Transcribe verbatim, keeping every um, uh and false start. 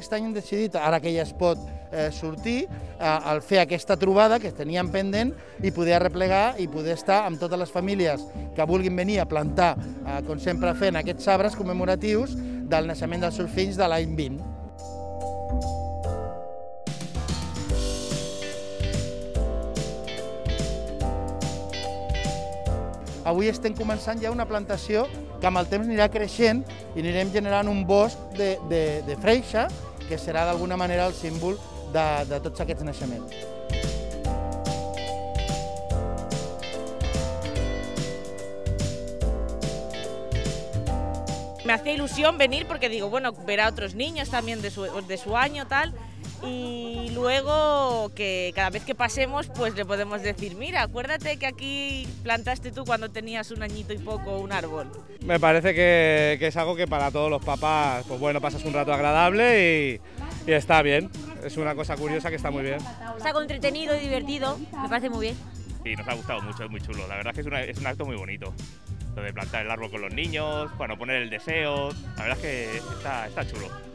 aquest any hem decidit, ara que ja es pot eh, sortir, eh, al fer aquesta trobada que teníem pendent i poder arreplegar i poder estar amb totes les famílies que vulguin venir a plantar, eh, com sempre fent aquests arbres commemoratius del naixement dels seus fills de l'any vint. Avui estem començant ja una plantació que amb el temps anirà creixent i anirem generant un bosc de, de, de freixa que serà d'alguna manera el símbol de, de tots aquests naixements. Me hacía ilusión venir porque digo, bueno, ver a otros niños también de su, de su año, tal, y luego que cada vez que pasemos pues le podemos decir, mira, acuérdate que aquí plantaste tú cuando tenías un añito y poco un árbol. Me parece que, que es algo que para todos los papás, pues bueno, pasas un rato agradable y, y está bien, es una cosa curiosa que está muy bien. Es algo entretenido y divertido, me parece muy bien. Sí, nos ha gustado mucho, es muy chulo, la verdad es que es, una, es un acto muy bonito. Lo de plantar el árbol con los niños, bueno, poner el deseo, la verdad es que está, está chulo.